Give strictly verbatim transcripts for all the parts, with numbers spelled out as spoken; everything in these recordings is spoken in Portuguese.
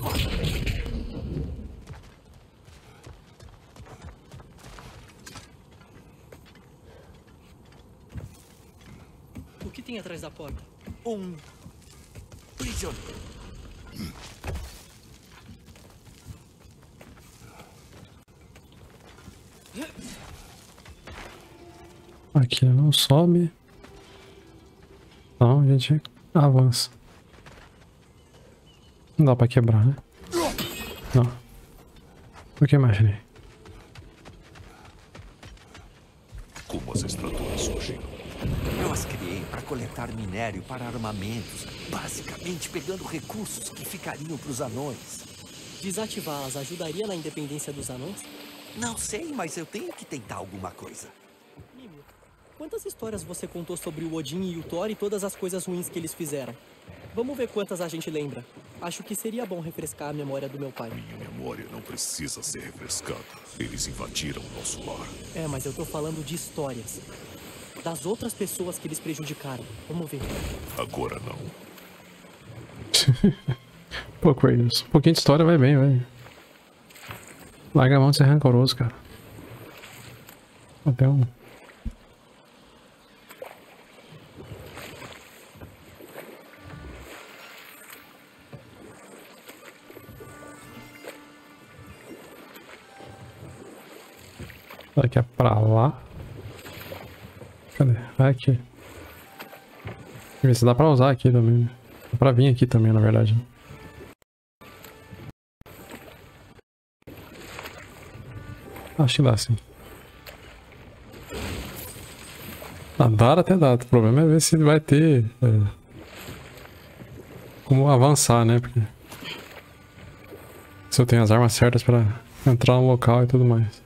O que tem atrás da porta? Um prisioneiro. Aqui não sobe. Então a gente avança. Não dá pra quebrar, né? Não. O que mais, né? Como as estruturas surgem? Eu as criei para coletar minério para armamentos, basicamente pegando recursos que ficariam para os anões. Desativá-las ajudaria na independência dos anões? Não sei, mas eu tenho que tentar alguma coisa. Mimir, quantas histórias você contou sobre o Odin e o Thor e todas as coisas ruins que eles fizeram? Vamos ver quantas a gente lembra. Acho que seria bom refrescar a memória do meu pai. Minha memória não precisa ser refrescada. Eles invadiram nosso lar. É, mas eu tô falando de histórias. Das outras pessoas que eles prejudicaram. Vamos ver. Agora não. Pô, Kratos, um pouquinho de história vai bem, velho. Larga a mão de ser rancoroso, cara. Até um... Daqui é pra lá. Cadê? Vai aqui. Deixa eu ver se dá pra usar aqui também. Dá pra vir aqui também, na verdade. Acho que dá sim. Ah, dar até dá. O problema é ver se vai ter é, como avançar, né? Porque se eu tenho as armas certas pra entrar no local e tudo mais.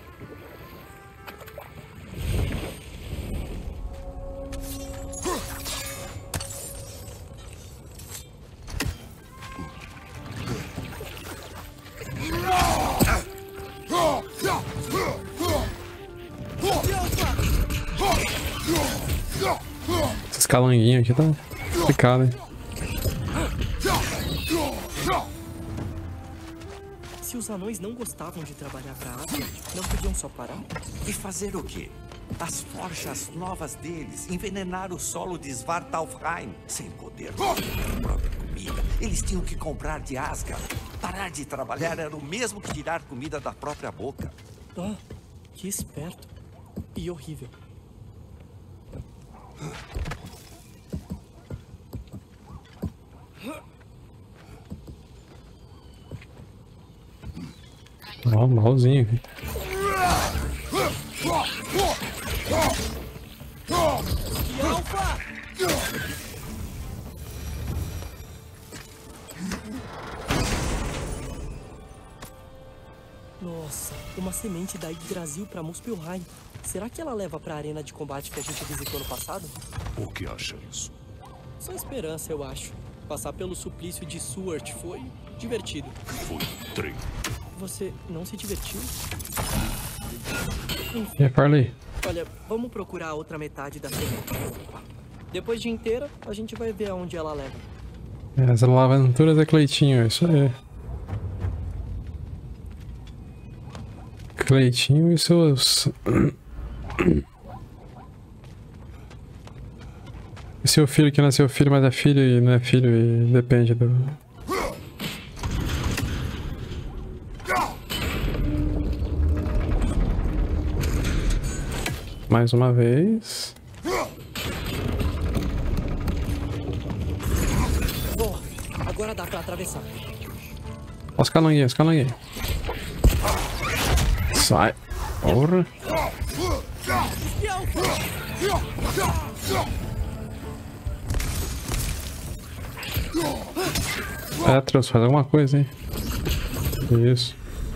Esses calanguinhos aqui tá complicado, hein? Se os anões não gostavam de trabalhar pra Asgard, não podiam só parar? E fazer o quê? As forjas novas deles envenenaram o solo de Svartalfheim. Sem poder produzir a própria comida, eles tinham que comprar de Asgard. Parar de trabalhar era o mesmo que tirar comida da própria boca. Ah, que esperto. E horrível. Ó, oh, malzinho aqui. Nossa, uma semente da Yggdrasil pra Muspelheim. Será que ela leva pra arena de combate que a gente visitou no passado? Por que acha isso? Só esperança, eu acho. Passar pelo suplício de Swart foi divertido. Foi um treino. Você não se divertiu? E a Farley? Olha, vamos procurar a outra metade da semente. Depois de inteira, a gente vai ver aonde ela leva. As aventuras da Cleitinho, é isso aí. Cleitinho e seus... E seu filho que nasceu filho, mas é filho e não é filho e depende do... Mais uma vez. Boa, agora dá pra atravessar. Olha os calanguinhos, os calanguinhos. Sai. Porra. Petros, faz alguma coisa, hein? Isso.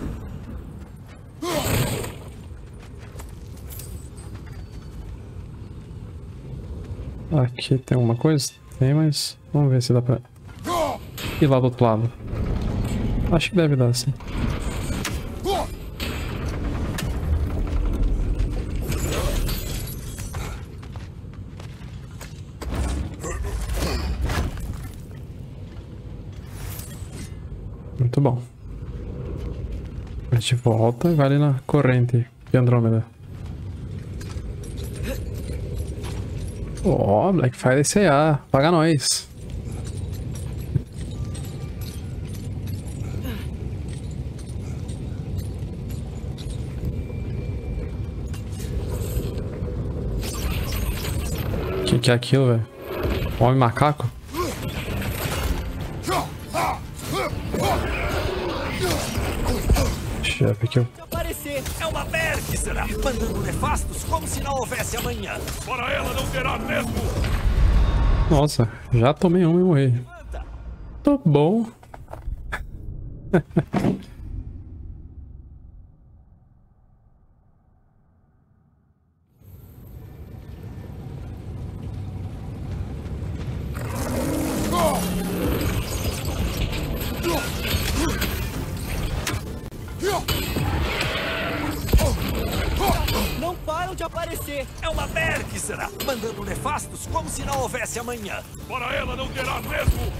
Aqui tem alguma coisa? Tem, mas vamos ver se dá pra ir lá do outro lado. Acho que deve dar, sim. Muito bom. A gente volta e vai ali na corrente de Andrômeda. Ó, oh, Black Friday C A. Paga nós. O que, que é aquilo, velho? Homem macaco? Chefe, que eu... Aparecer é uma Berg, será? Mandando nefastos como se não houvesse amanhã. Para ela não terá mesmo! Nossa, já tomei um e morri. Tô bom. Não param de aparecer! É uma Berg, será? Mandando nefastos como se não houvesse amanhã. Para ela não terá mesmo!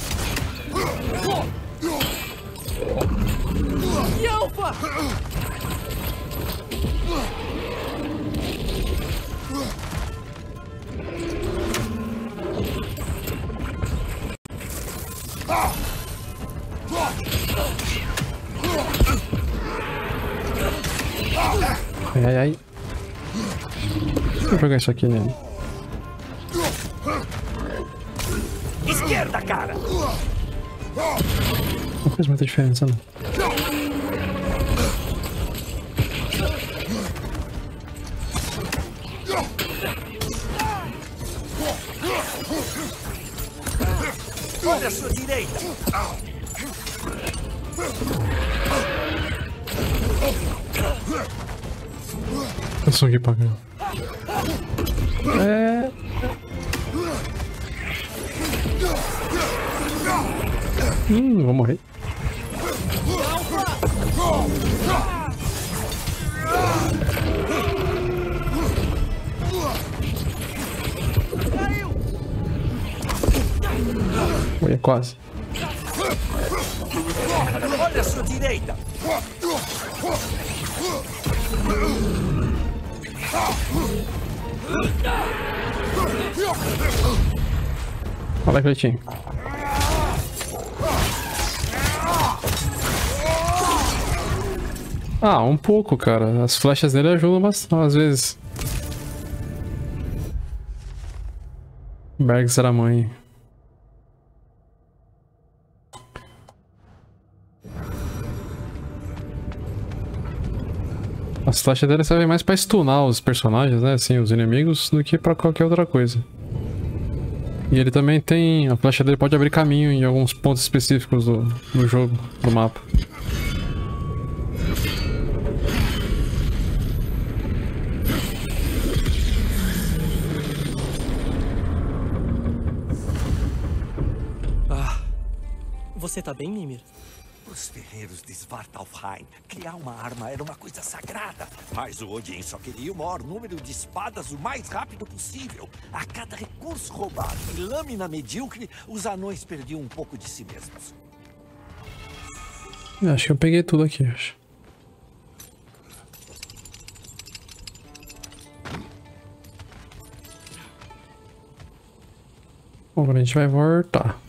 Yalfa! Ai, ai, ai. Deixa eu jogar isso aqui nele. Esquerda, cara! Não faz muita diferença, não. Olha a sua direita! Eu sou aqui pra cá. É... Hum, vou morrer. Oi, é quase. Olha a sua direita! Fala, Cleitinho. Ah, um pouco, cara. As flechas dele ajudam bastante, às vezes. Bergs era mãe. As flechas dele servem mais pra stunar os personagens, né? Assim, os inimigos, do que pra qualquer outra coisa. E ele também tem... A flecha dele pode abrir caminho em alguns pontos específicos do, do jogo, do mapa. Ah, Você tá bem, Mimir? os ferreiros de Svartalfheim, criar uma arma era uma coisa sagrada. Mas o Odin só queria o maior número de espadas o mais rápido possível. A cada recurso roubado e lâmina medíocre, os anões perdiam um pouco de si mesmos. Acho que eu peguei tudo aqui, acho. Bom, agora a gente vai voltar.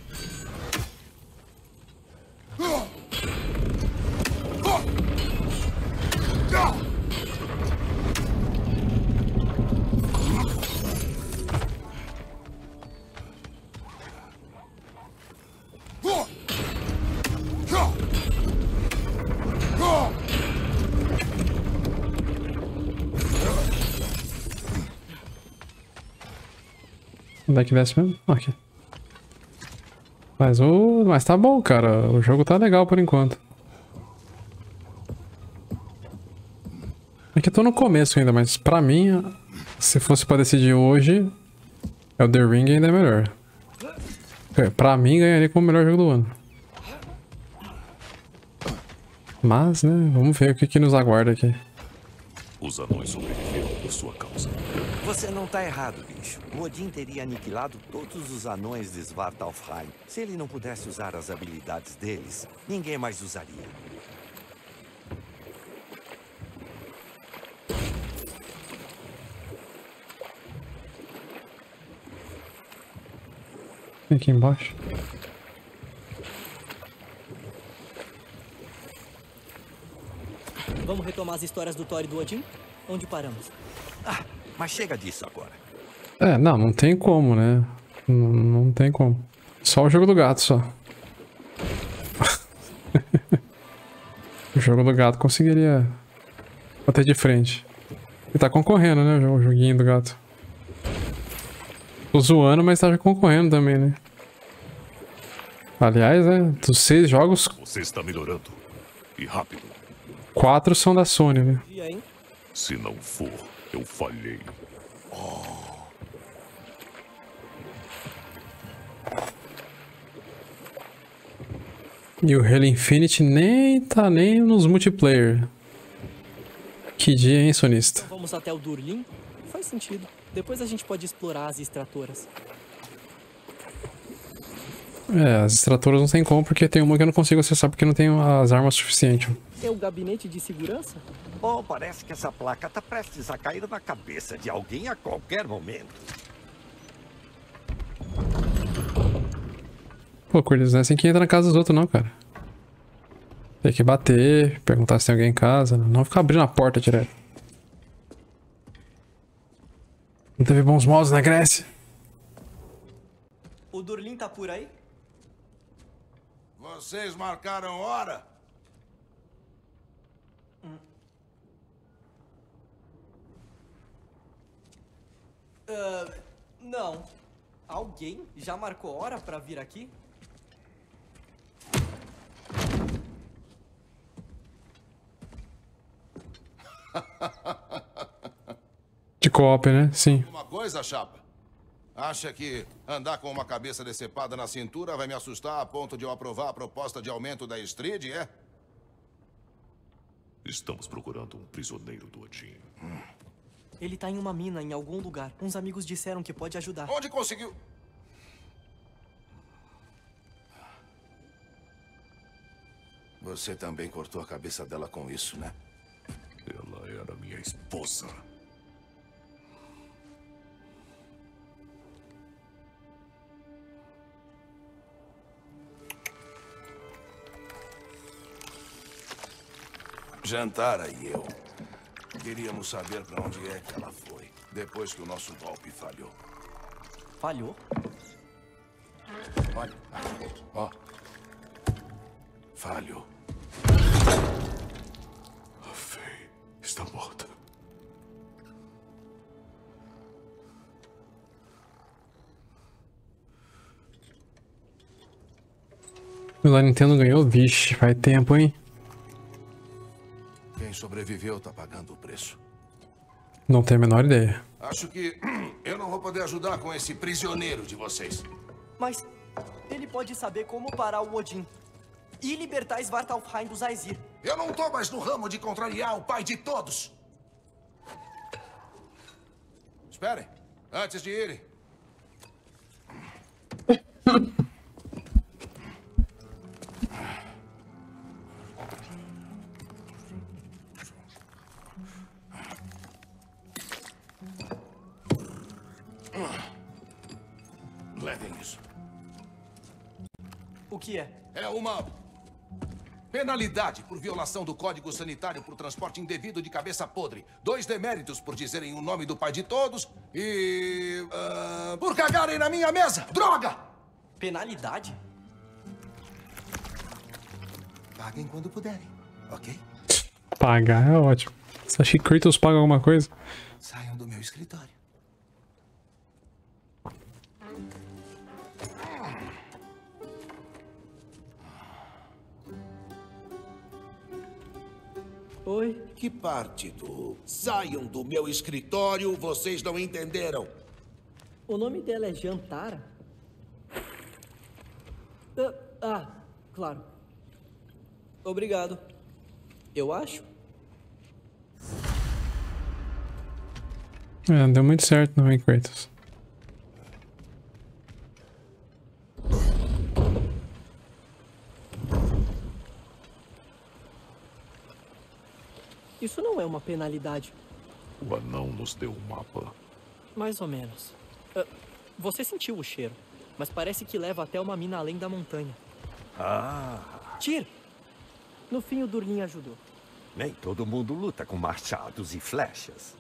Onde é que desce mesmo? Aqui. Mas, o... Mas tá bom, cara. O jogo tá legal por enquanto. Aqui eu tô no começo ainda, mas pra mim, se fosse pra decidir hoje, Elden Ring ainda é melhor. Pra mim, ganharia como o melhor jogo do ano. Mas, né, vamos ver o que que nos aguarda aqui. Os anões sobreviveram por sua causa. Você não tá errado, bicho. O Odin teria aniquilado todos os anões de Svartalfheim. Se ele não pudesse usar as habilidades deles, ninguém mais usaria. Aqui embaixo. Vamos retomar as histórias do Thor e do Odin? Onde paramos? Ah, mas chega disso agora. É, não, não tem como, né? Não, não tem como. Só o jogo do gato, só. O jogo do gato conseguiria bater de frente. E tá concorrendo, né? O joguinho do gato. Tô zoando, mas tá concorrendo também, né? Aliás, né? Dos seis jogos, Você está melhorando. E rápido. quatro são da Sony, né? E aí? Se não for, eu falhei. E o Halo Infinite nem tá nem nos multiplayer. Que dia, hein, sonista? Vamos até o Durlin? Faz sentido. Depois a gente pode explorar as extratoras. É, as extratoras não tem como, porque tem uma que eu não consigo acessar porque não tenho as armas suficientes. É o gabinete de segurança? Oh, parece que essa placa tá prestes a cair na cabeça de alguém a qualquer momento. Pô, Cordelis, não é assim que entra na casa dos outros, não, cara. Tem que bater, perguntar se tem alguém em casa, não ficar abrindo a porta direto. Não teve bons modos na Grécia? O Durlin tá por aí? Vocês marcaram hora? Uh, não. Alguém já marcou hora pra vir aqui? De co-op, né? Sim. Uma coisa, chapa? Acha que andar com uma cabeça decepada na cintura vai me assustar a ponto de eu aprovar a proposta de aumento da Street, é? Estamos procurando um prisioneiro do Odin. Ele tá em uma mina em algum lugar. Uns amigos disseram que pode ajudar. Onde conseguiu? Você também cortou a cabeça dela com isso, né? Ela era minha esposa. Jantara e eu queríamos saber para onde é que ela foi, depois que o nosso golpe falhou. Falhou? Olha, aqui, ó. Falhou. A Faye está morta. A Nintendo ganhou? Vixe, faz tempo, hein? Quem sobreviveu tá pagando o preço. Não tenho a menor ideia. Acho que eu não vou poder ajudar com esse prisioneiro de vocês. Mas ele pode saber como parar o Odin e libertar Svartalfheim dos Aesir. Eu não tô mais no ramo de contrariar o pai de todos. Esperem, antes de irem. Levem isso. O que é? É uma penalidade por violação do Código Sanitário por transporte indevido de cabeça podre. Dois deméritos por dizerem o nome do pai de todos e... Uh, por cagarem na minha mesa! Droga! Penalidade? Paguem quando puderem, ok? Pagar é ótimo. Você acha que Kratos paga alguma coisa? Saiam do meu escritório. Oi? Que parte do saiam do meu escritório vocês não entenderam? O nome dela é Jantara? Ah, ah, claro. Obrigado. Eu acho. É, não deu muito certo não, hein, Kratos. Isso não é uma penalidade. O anão nos deu um mapa. Mais ou menos. Ah, você sentiu o cheiro, mas parece que leva até uma mina além da montanha. Ah, Tyr! No fim, o Durlin ajudou. nem todo mundo luta com machados e flechas.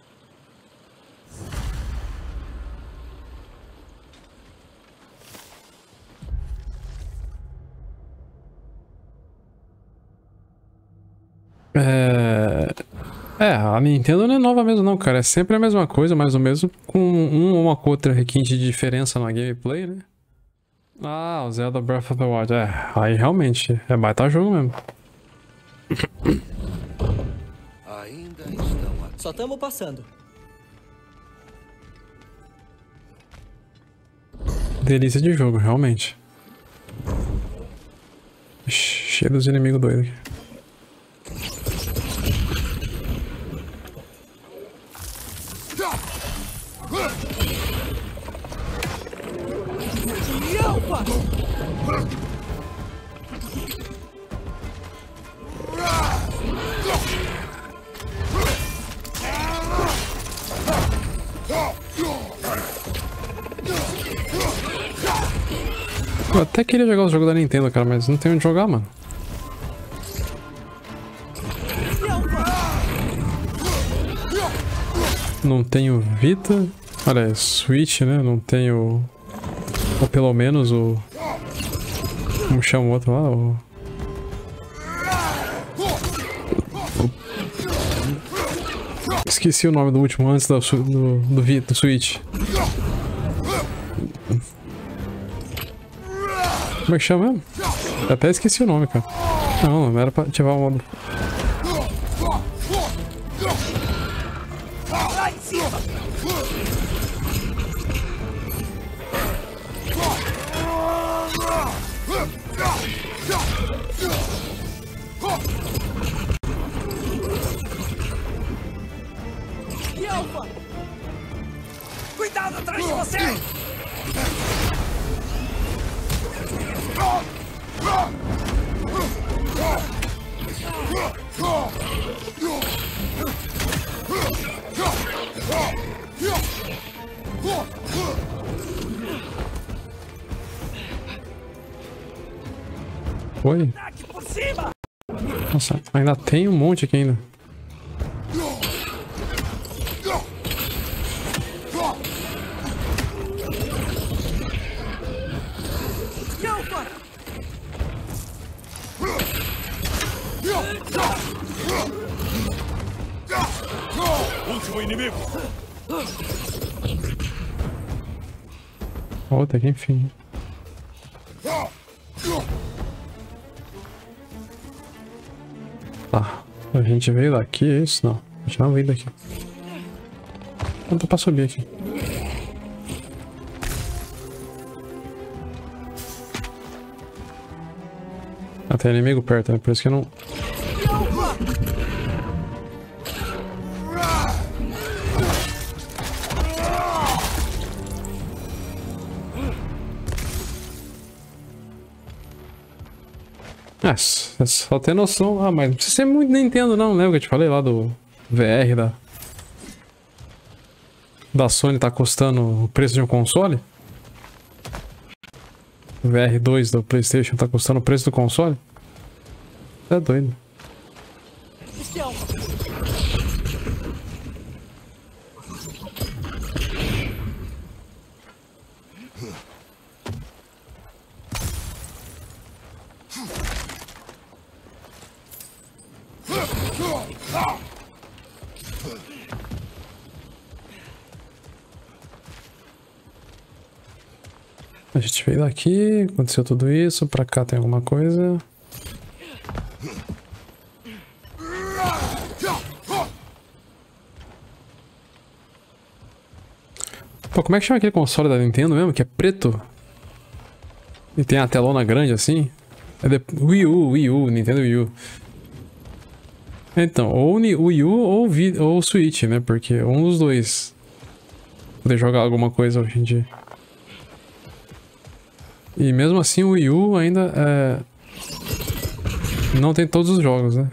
É... é, a Nintendo não é nova mesmo não, cara. É sempre a mesma coisa, mais ou menos, com um ou uma outra requinte de diferença na gameplay, né? Ah, o Zelda Breath of the Wild. É, aí realmente é baita jogo mesmo. Ainda estão aqui. Só estamos passando. Delícia de jogo, realmente. Ixi, cheio dos inimigos doidos aqui. Eu até queria jogar os jogos da Nintendo, cara, mas não tem onde jogar, mano. Não tenho Vita. Olha, Switch, né? Não tenho... Ou pelo menos o... Como chama o outro lá? O... Esqueci o nome do último antes do, do, do, Vita, do Switch. Como é que chama mesmo? Eu até esqueci o nome, cara. Não, não era pra ativar o modo. Cuidado atrás de você! Foi? Nossa, ainda tem um monte aqui ainda. Último inimigo. Outra aqui, enfim. Tá, a gente veio daqui, é isso? Não, a gente não veio daqui. Não dá pra subir aqui. Ah, tem inimigo perto, né? Por isso que eu não... Ah, só ter noção. Ah, mas não precisa ser muito Nintendo não, lembra que eu te falei lá do V R da... Da Sony tá custando o preço de um console? O V R dois do PlayStation tá custando o preço do console? É doido. A gente veio daqui, aconteceu tudo isso, pra cá tem alguma coisa. Pô, como é que chama aquele console da Nintendo mesmo, que é preto? E tem a telona grande assim? É de... Wii U, Wii U, Nintendo Wii U. Então, ou o Wii U ou o Vi... ou o Switch, né? Porque um dos dois poder jogar alguma coisa hoje em dia. E mesmo assim o Wii U ainda é... não tem todos os jogos, né?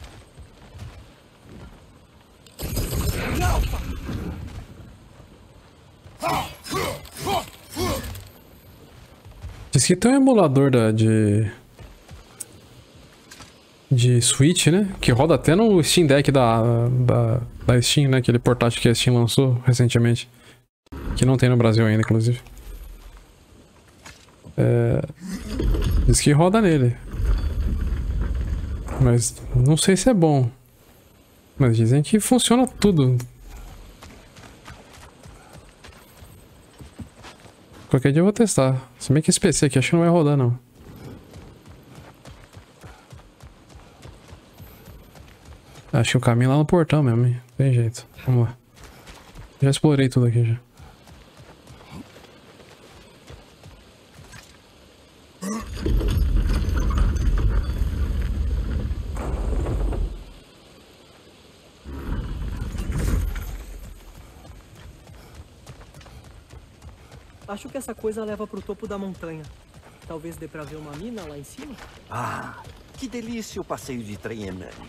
Diz que tem um emulador da, de... de Switch, né? Que roda até no Steam Deck da, da, da Steam, né? Aquele portátil que a Steam lançou recentemente. Que não tem no Brasil ainda, inclusive. É... Diz que roda nele. Mas não sei se é bom. Mas dizem que funciona tudo. Qualquer dia eu vou testar. Se bem que esse P C aqui acho que não vai rodar, não. Acho que o caminho é lá no portão mesmo, hein? Tem jeito. Vamos lá. Já explorei tudo aqui já. Acho que essa coisa leva pro topo da montanha. Talvez dê pra ver uma mina lá em cima? Ah, que delícia o passeio de trem enânico.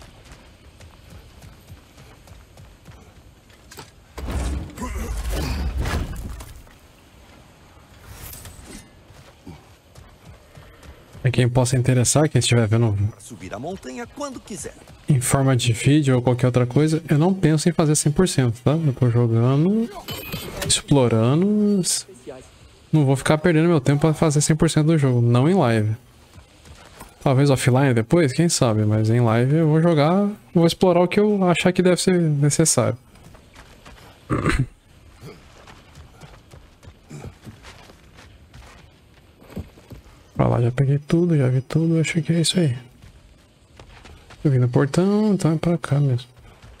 É quem possa interessar, quem estiver vendo Subir a montanha quando quiser. em forma de vídeo ou qualquer outra coisa, eu não penso em fazer cem por cento, tá? Eu tô jogando, explorando, não vou ficar perdendo meu tempo pra fazer cem por cento do jogo, não em live. Talvez offline depois, quem sabe, mas em live eu vou jogar, vou explorar o que eu achar que deve ser necessário. Pra lá já peguei tudo, já vi tudo, acho que é isso aí. Eu vim no portão, então é pra cá mesmo.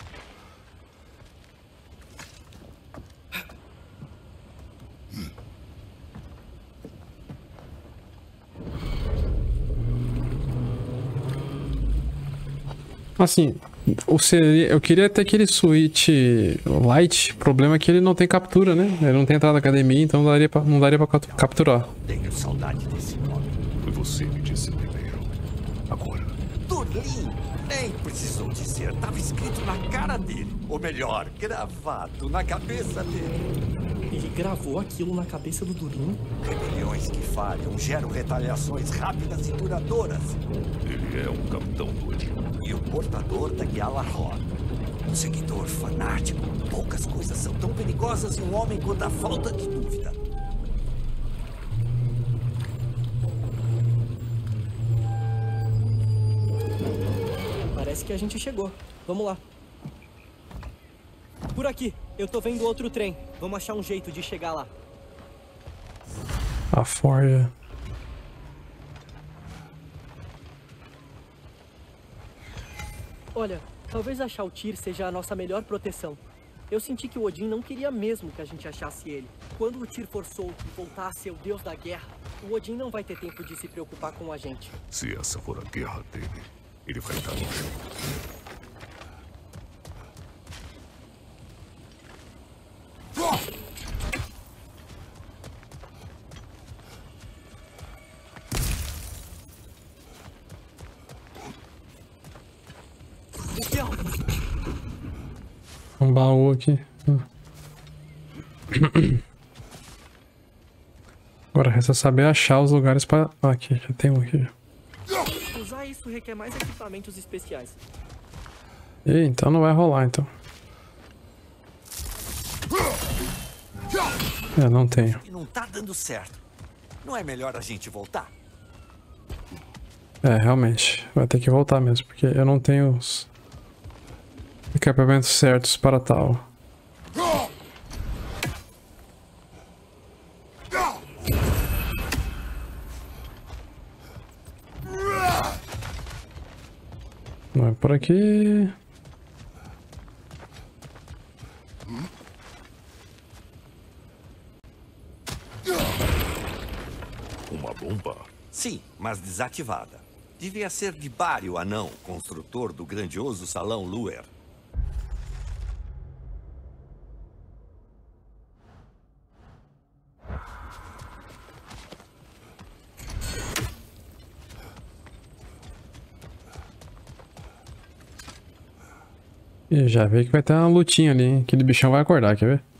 Assim, o seria, eu queria ter aquele Switch Lite, o problema é que ele não tem captura, né? Ele não tem entrada na academia, então não daria pra, não daria pra capturar. Tenho saudade desse nome. Foi você que disse primeiro. Agora. Turlin! Nem precisou dizer. Tava escrito na cara dele. Ou melhor, gravado na cabeça dele. Ele gravou aquilo na cabeça do Durin? Rebeliões que falham geram retaliações rápidas e duradouras. Ele é um capitão do Odin. E o portador da Gjallarhorn. Um seguidor fanático. Poucas coisas são tão perigosas em um homem quanto a falta de dúvida. Parece que a gente chegou. Vamos lá. Por aqui. Eu tô vendo outro trem. Vamos achar um jeito de chegar lá. A forja. Olha, talvez achar o Tyr seja a nossa melhor proteção. Eu senti que o Odin não queria mesmo que a gente achasse ele. Quando o Tyr for solto e voltar a ser o deus da guerra, o Odin não vai ter tempo de se preocupar com a gente. Se essa for a guerra dele, ele vai estar no chão. Um baú aqui. Agora resta saber achar os lugares para... Ah, aqui, já tem um aqui. Usar isso requer mais equipamentos especiais. Ih, então não vai rolar, então. É, não tenho. E não tá dando certo. Não é melhor a gente voltar? É, realmente. Vai ter que voltar mesmo, porque eu não tenho os equipamentos certos para tal. Não é por aqui. Uma bomba? Sim, mas desativada. Devia ser de Bari, o anão, construtor do grandioso salão Luer. E já vê que vai ter uma lutinha ali, hein? Aquele bichão vai acordar, quer ver?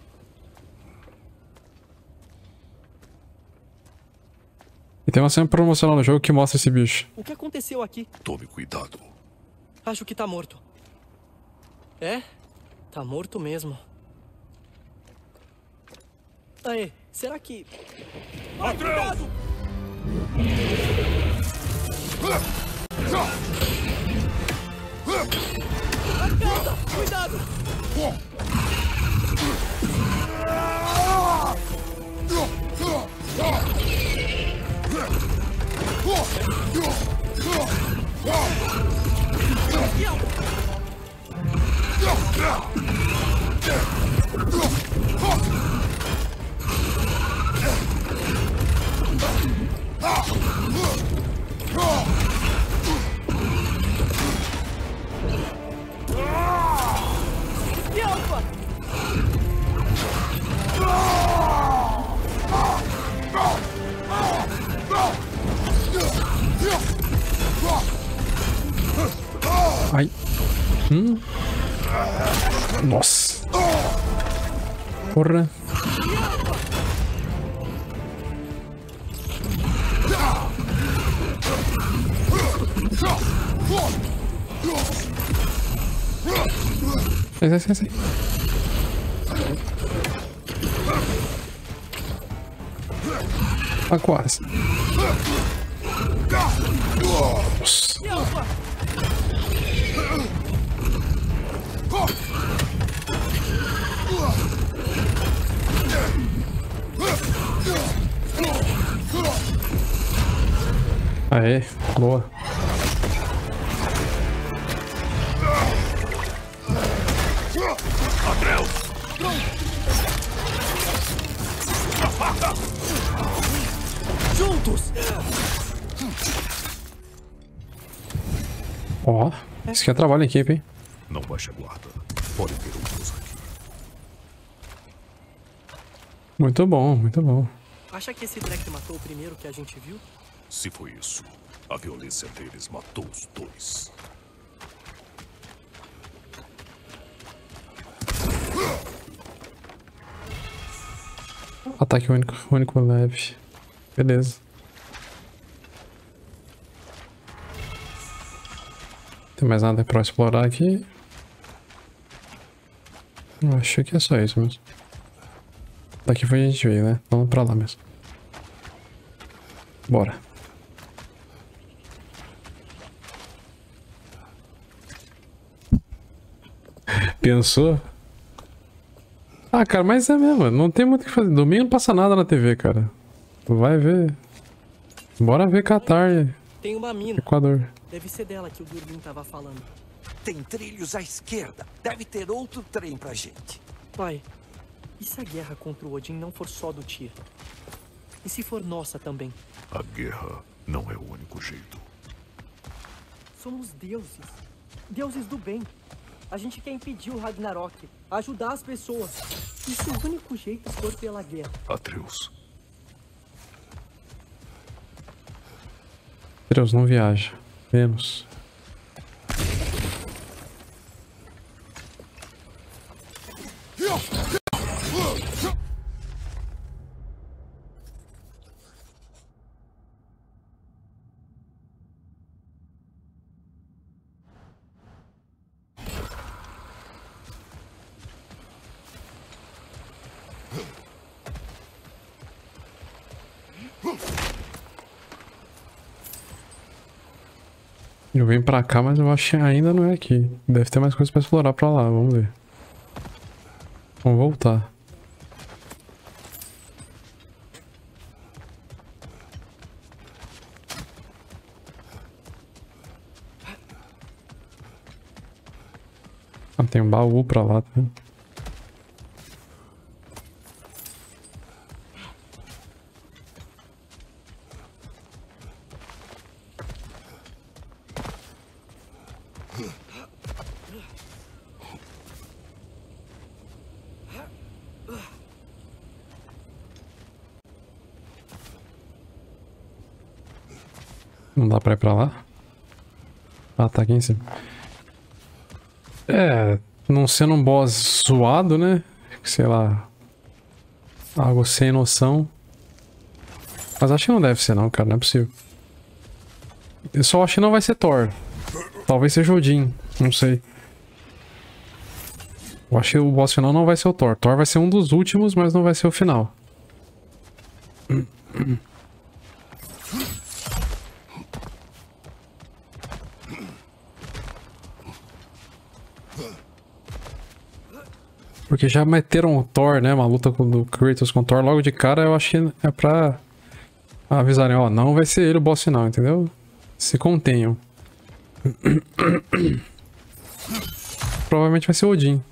E tem uma cena promocional no jogo que mostra esse bicho. O que aconteceu aqui? Tome cuidado. Acho que tá morto. É? Tá morto mesmo. Aê, será que... Atreus! Acalma! Cuidado! Yelpa! Ai. Hum. Nossa. Porra. Sai, sai, sai, sai. Tá quase. Nossa. Aê, boa. Atreus! Juntos! Ó, isso aqui é trabalho em equipe, hein? Não baixe a guarda. Pode ter outros aqui. Muito bom, muito bom. Acha que esse Drek matou o primeiro que a gente viu? Se foi isso, a violência deles matou os dois. Ataque único, único leve. Beleza. Tem mais nada pra explorar aqui? Eu acho que é só isso mesmo. Daqui foi a gente veio, né? Vamos pra lá mesmo. Bora. Pensou? Ah, cara, mas é mesmo. Não tem muito o que fazer. Domingo não passa nada na T V, cara. Vai ver. Bora ver Catar, Tem uma mina. Equador. Deve ser dela que o Durbin tava falando. Tem trilhos à esquerda. Deve ter outro trem pra gente. Pai, e se a guerra contra o Odin não for só do Tyr? E se for nossa também? A guerra não é o único jeito. Somos deuses. Deuses do bem. A gente quer impedir o Ragnarok. Ajudar as pessoas. E se o único jeito for pela guerra? Atreus, Deus, não viaja. Menos. Eu venho pra cá, mas eu acho que ainda não é aqui. Deve ter mais coisa pra explorar pra lá, vamos ver. Vamos voltar. Ah, tem um baú pra lá, tá? Não dá pra ir pra lá? Ah, tá aqui em cima. É, não sendo um boss zoado, né? Sei lá. Algo sem noção. Mas acho que não deve ser não, cara. Não é possível. Eu só acho que não vai ser Thor. Talvez seja Odin. Não sei. Eu acho que o boss final não vai ser o Thor. Thor vai ser um dos últimos, mas não vai ser o final. Porque já meteram o Thor, né? Uma luta com, do Kratos com o Thor logo de cara. Eu acho que é pra avisarem, ó, não vai ser ele o boss final, entendeu? Se contenham. Provavelmente vai ser o Odin.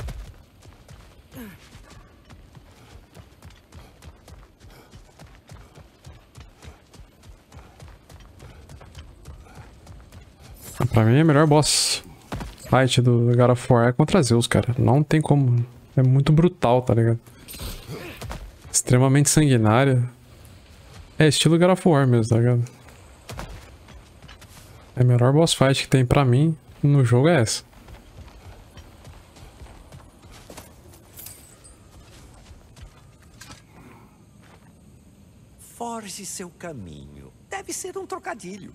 Pra mim, é melhor boss fight do God of War é contra Zeus, cara. Não tem como. É muito brutal, tá ligado? Extremamente sanguinária. É estilo God of War mesmo, tá ligado? É a melhor boss fight que tem pra mim no jogo é essa. Forge seu caminho. Deve ser um trocadilho.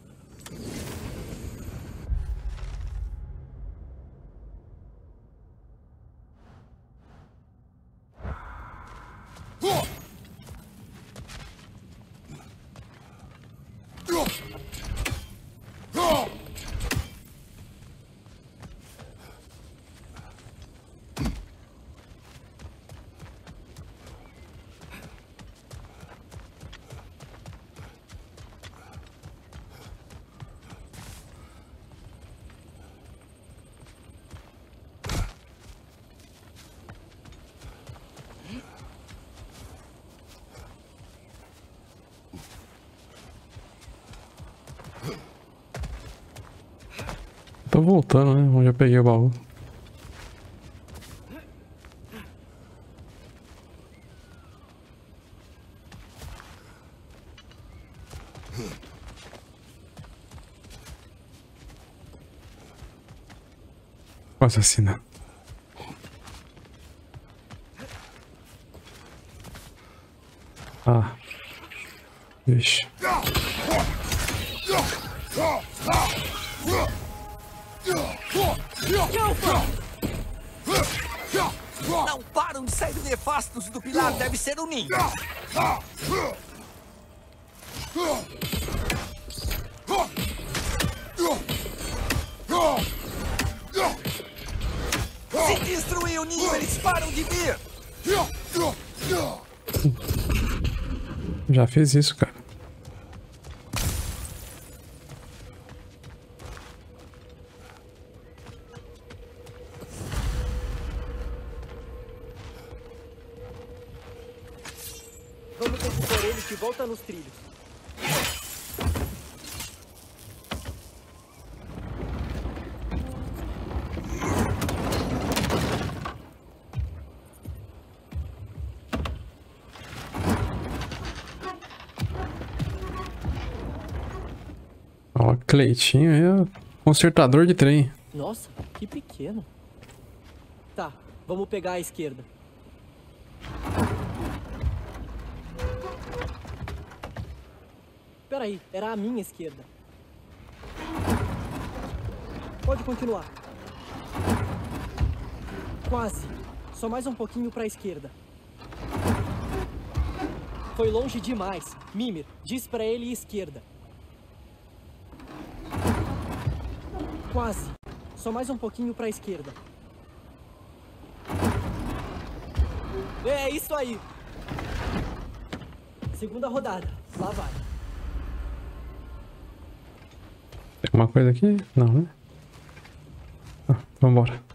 Tô voltando, né? Onde eu peguei o baú. O assassino. Ah. Vixe. Não param de sair nefastos do pilar. Deve ser o ninho. Se destruir o ninho, eles param de vir. Já fiz isso, cara. Vamos ter que pôr ele de volta nos trilhos. Ó, Cleitinho aí, ó. Consertador de trem. Nossa, que pequeno. Tá, vamos pegar a esquerda. Peraí, era a minha esquerda. Pode continuar. Quase. Só mais um pouquinho pra esquerda. Foi longe demais. Mimir, diz pra ele esquerda. Quase. Só mais um pouquinho pra esquerda. É isso aí. Segunda rodada. Lá vai. Tem alguma coisa aqui? Não, né? Ah, vambora.